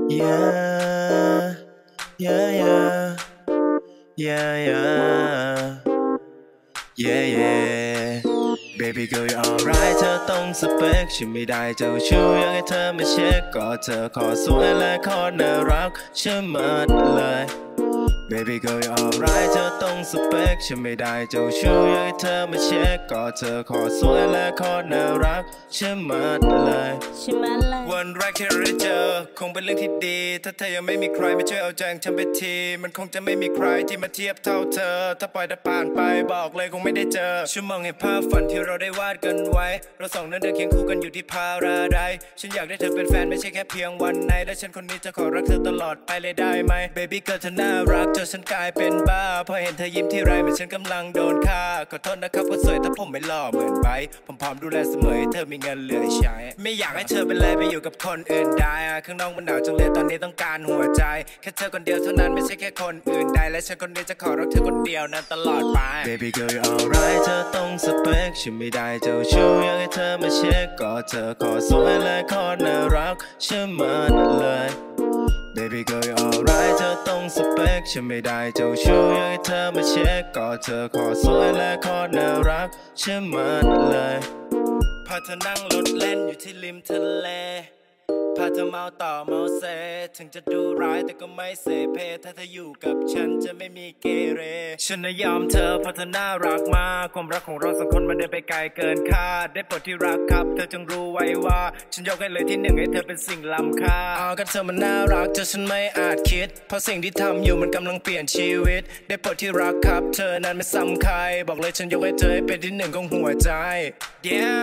Yeah, yeah, yeah, yeah, yeah, yeah, yeah. Baby girl you alright เธอต้องสเปคฉันไม่ได้เจ้าชู้อยากให้เธอมาเช็คก็เธอขอสวยและขอน่ารักฉันหมดเลย Baby girl you alright เธอต้องสเปคฉันไม่ได้เจ้าชู้อยากให้เธอมาเช็คก็เธอขอสวยและขอน่ารักฉันหมดเลยวันแรกที่ได้เจอคงเป็นเรื่องที่ดีถ้าเธอยังไม่มีใครมาช่วยเอาใจฉันไปทีมันคงจะไม่มีใครที่มาเทียบเท่าเธอถ้าปล่อยเธอผ่านไปบอกเลยคงไม่ได้เจอฉันมองเห็นภาพฝันที่เราได้วาดกันไว้เราสองนั้นเดินเคียงคู่กันอยู่ที่พาราไดซ์ฉันอยากได้เธอเป็นแฟนไม่ใช่แค่เพียงวันไหนและฉันคนนี้จะขอรักเธอตลอดไปเลยได้ไหม Baby girl เธอน่ารักจนฉันกลายเป็นบ้าพอเห็นเธอยิ้มที่ไรเหมือนฉันกำลังโดนฆ่าขอโทษนะครับคนสวยถ้าผมไม่หล่อเหมือนไปผมพร้อมดูแลเสมอให้เธอมีเงินเหลือใช้ไม่อยากให้เธอเป็นเลยไปอยู่กับคนอื่นได้ข้างนอกมันหนาวจังเลยตอนนี้ต้องการหัวใจแค่เธอคนเดียวเท่านั้นไม่ใช่แค่คนอื่นใดและฉันคนนี้จะขอรักเธอคนเดียวนั้นตลอดไป Baby girl you alright เธอต้องสเปคฉันไม่ได้เจ้าชู้อยากให้เธอมาเช็คก็เธอขอสวยและขอน่ารักฉันหมดเลย Baby girl you alright เธอต้องสเปคฉันไม่ได้เจ้าชู้อยากให้เธอมาเช็คก็เธอขอสวยและขอน่ารักฉันหมดเลยพาเธอนั่งรถเล่นอยู่ที่ริมทะเลพาเธอเมาต่อเมาเซถึงจะดูร้ายแต่ก็ไม่เสเพถ้าเธออยู่กับฉันจะไม่มีเกเรฉันน่ะยอมเธอเพราะเธอน่ารักมากความรักของเราสองคนมันเดินไปไกลเกินคาดได้โปรดที่รักครับเธอจงรู้ไว้ว่าฉันยกให้เลยที่หนึ่งให้เธอเป็นสิ่งล้ำค่ากับเธอมันน่ารักจนฉันไม่อาจคิดเพราะสิ่งที่ทำอยู่มันกำลังเปลี่ยนชีวิตได้โปรดที่รักครับเธอนั้นไม่ซ้ำใครบอกเลยฉันยกให้เธอให้เป็นที่หนึ่งของหัวใจเดียว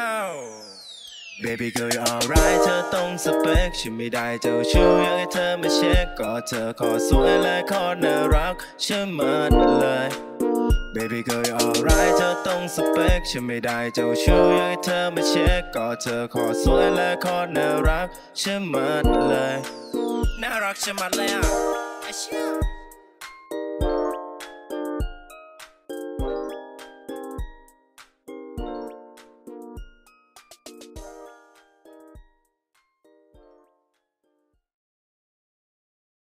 Baby girl you alright เธอต้องสเปคฉันไม่ได้เจ้าชู้อยากให้เธอมาเช็คก็เธอขอสวยและขอน่ารักฉันหมดเลย Baby girl you alright เธอต้องสเปคฉันไม่ได้เจ้าชู้อยากให้เธอมาเช็คก็เธอขอสวยและขอน่ารักฉันหมดเลยน่ารักฉันหมดเลยอ่ะ